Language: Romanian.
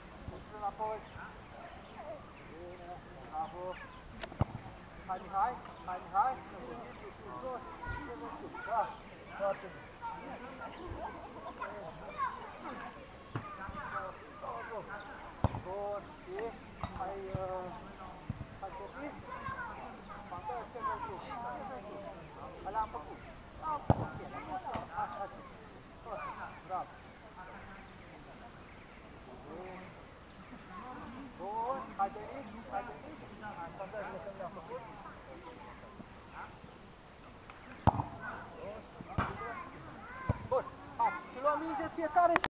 Intră înapoi. Bine, bravo. Hai, Mihai, hai, Mihai. Da, foarte bine. Bun, și hai copii. Pantala, ce vrei tu? Alea am făcut. Am făcut el, așa. Bravo. Bun, hai Denis, hai Denis. Pantala, ce le-am făcut. Bun, hai, și luăm minge fiecare.